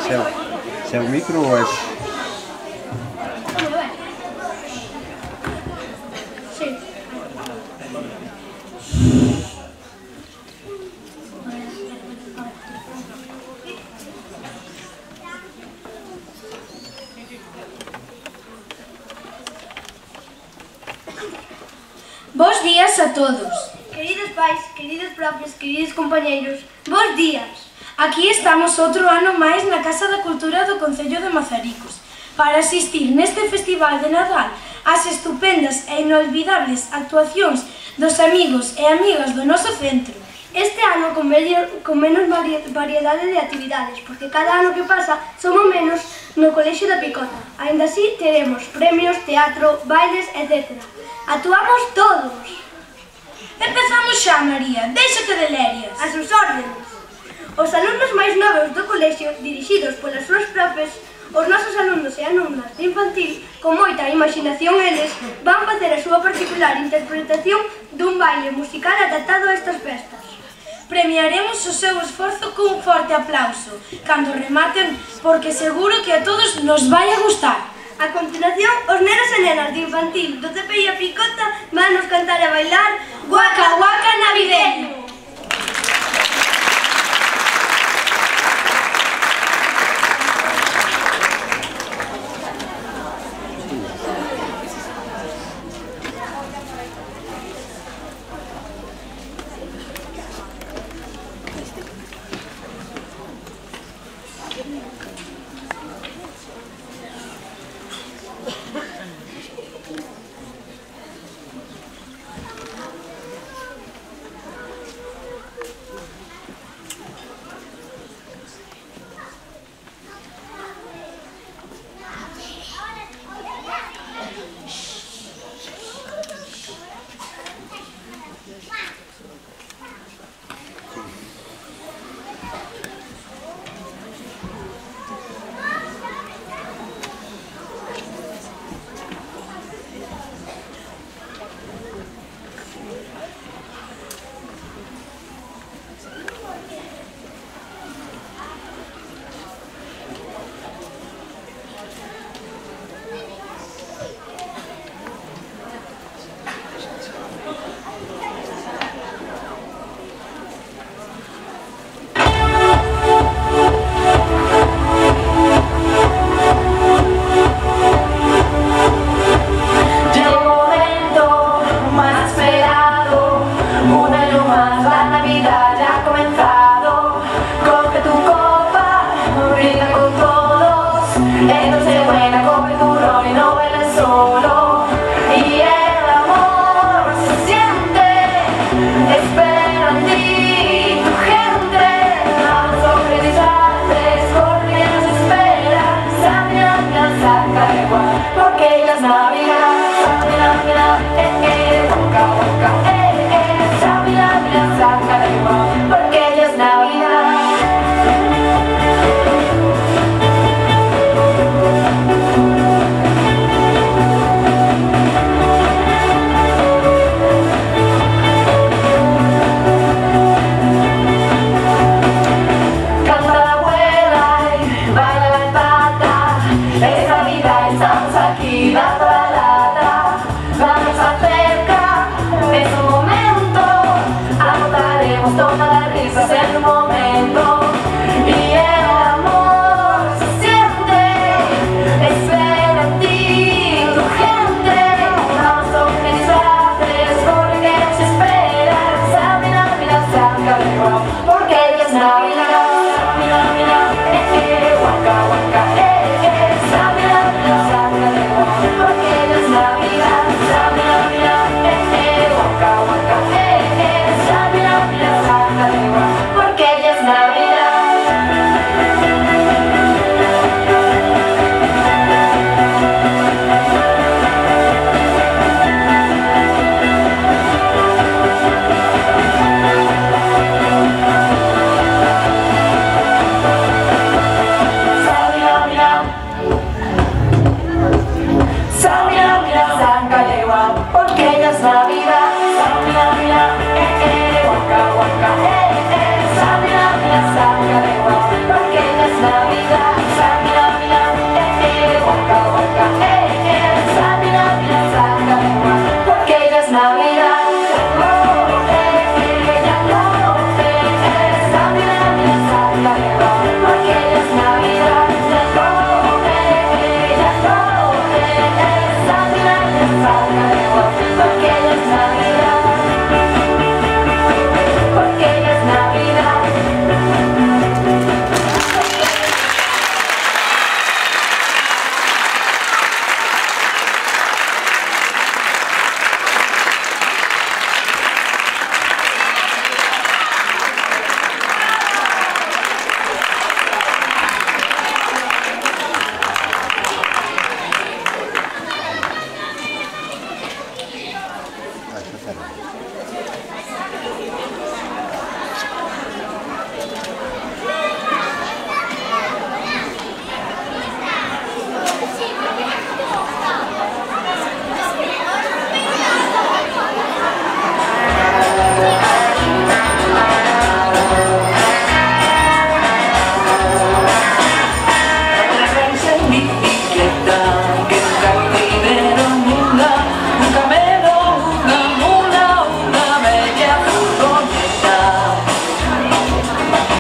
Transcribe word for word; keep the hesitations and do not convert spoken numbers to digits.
seu, seu micro ou es? Sí. Bos días a todos. Queridos pais, queridos profes, queridos compañeiros, bos días. Aquí estamos outro ano máis na Casa da Cultura do Concello de Mazaricos para asistir neste festival de Nadal ás estupendas e inolvidables actuacións dos amigos e amigas do noso centro. Este ano con, medio, con menos vari, variedade de actividades, porque cada ano que pasa somos menos no Colexio da Picota. Ainda así teremos premios, teatro, bailes, etcétera. Actuamos todos. Empezamos xa, María, déxate de lerias. A sus órdenes. Os alumnos máis novos do colexio, dirixidos polas súas profes, os nosos alumnos e alumnas de infantil, con moita imaginación eles, van facer a súa particular interpretación dun baile musical adaptado a estas festas. Premiaremos o seu esforzo cun forte aplauso cando rematen, porque seguro que a todos nos vai a gustar. A continuación, os nenos e nenas de infantil do C P I A Picota van nos cantar e bailar Guaca Guaca Navideño. Entonces buena